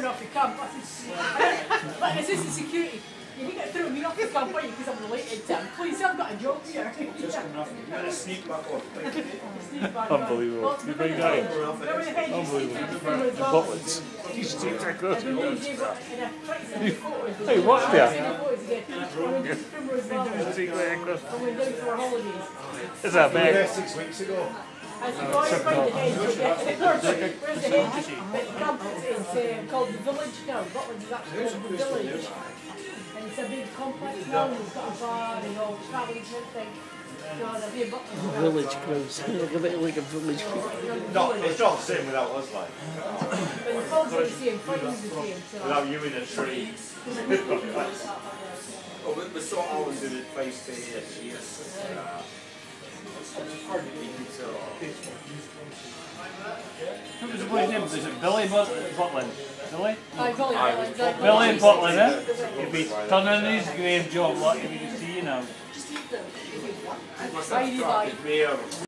off your camp. Like assistant security. You can get through me off the camp, why? Because I'm related to him. Please, I've got a job here. Just enough. You're going to sneak back on. Unbelievable. You big guy. Unbelievable. Butlins. He's too good. Hey, what's that? Is that bad? 6 weeks ago. As you go and find the hedge, you'll get where's the hedge? The camp is called the village now. Butlins is actually called the village. And it's a big complex now, and it's got a bar and all travelling and everything. So there'll be a Butlins. Village close. Look a bit like a village. No, it's not the same without us, like. But the phones are the same, fighting's the same. Without you in a tree. Oh, we saw ours in it face to yes. What was the boy's name? Was it Billy Butlin? Billy? Billy. Billy Butlin, eh? He'd be turning his grave job like you can see now. I do like.